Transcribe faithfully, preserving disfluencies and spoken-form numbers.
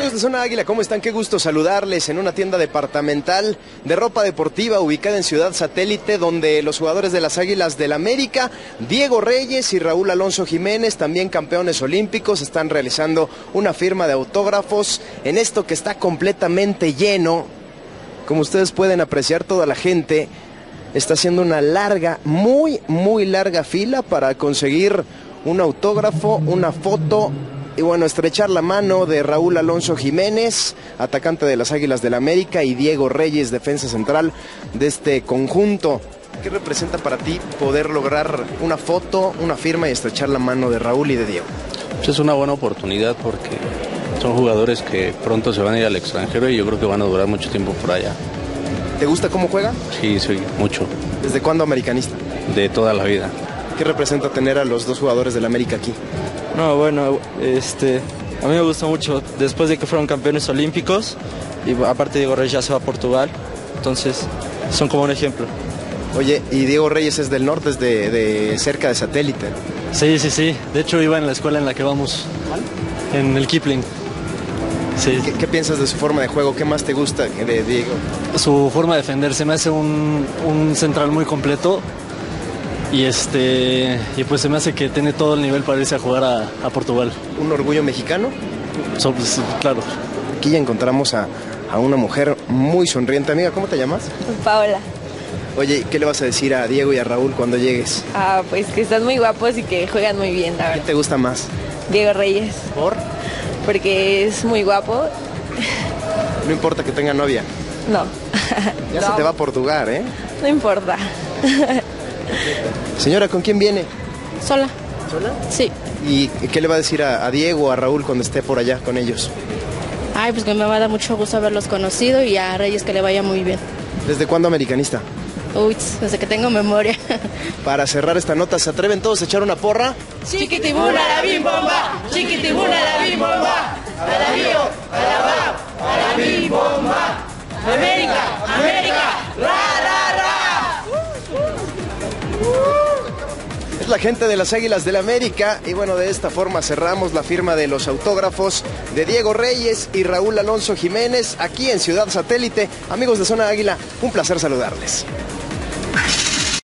Amigos de Zona Águila, ¿cómo están? Qué gusto saludarles en una tienda departamental de ropa deportiva ubicada en Ciudad Satélite, donde los jugadores de las Águilas del América, Diego Reyes y Raúl Alonso Jiménez, también campeones olímpicos, están realizando una firma de autógrafos en esto que está completamente lleno. Como ustedes pueden apreciar, toda la gente está haciendo una larga, muy, muy larga fila para conseguir un autógrafo, una foto. Y bueno, estrechar la mano de Raúl Alonso Jiménez, atacante de las Águilas del América, y Diego Reyes, defensa central de este conjunto. ¿Qué representa para ti poder lograr una foto, una firma y estrechar la mano de Raúl y de Diego? Pues es una buena oportunidad porque son jugadores que pronto se van a ir al extranjero y yo creo que van a durar mucho tiempo por allá. ¿Te gusta cómo juega? Sí, sí, mucho. ¿Desde cuándo americanista? De toda la vida. ¿Qué representa tener a los dos jugadores del América aquí? No, bueno, este, a mí me gusta mucho después de que fueron campeones olímpicos y aparte Diego Reyes ya se va a Portugal, entonces son como un ejemplo. Oye, y Diego Reyes es del norte, es de, de cerca de Satélite. Sí, sí, sí, de hecho iba en la escuela en la que vamos, en el Kipling. Sí. ¿Qué, ¿Qué piensas de su forma de juego? ¿Qué más te gusta de Diego? Su forma de defenderse me hace un, un central muy completo. Y este y pues se me hace que tiene todo el nivel para irse a jugar a, a Portugal. ¿Un orgullo mexicano? So, pues, claro. Aquí ya encontramos a, a una mujer muy sonriente. Amiga, ¿cómo te llamas? Paola. Oye, ¿qué le vas a decir a Diego y a Raúl cuando llegues? Ah, pues que están muy guapos y que juegan muy bien, la verdad. ¿Quién te gusta más? Diego Reyes. ¿Por? Porque es muy guapo. No importa que tenga novia. No. Ya no. Se te va a Portugal, ¿eh? No importa. Señora, ¿con quién viene? ¿Sola? ¿Sola? Sí. ¿Y qué le va a decir a, a Diego o a Raúl cuando esté por allá con ellos? Ay, pues que me va a dar mucho gusto haberlos conocido y a Reyes que le vaya muy bien. ¿Desde cuándo americanista? Uy, desde que tengo memoria. Para cerrar esta nota, ¿se atreven todos a echar una porra? Chiquitibuna la bim bomba, chiquitibuna la bim bomba, a la bio, a la va, a la bim bomba. América, América, ra, ra, ra. Es la gente de las Águilas del América y bueno, de esta forma cerramos la firma de los autógrafos de Diego Reyes y Raúl Alonso Jiménez aquí en Ciudad Satélite. Amigos de Zona Águila, un placer saludarles.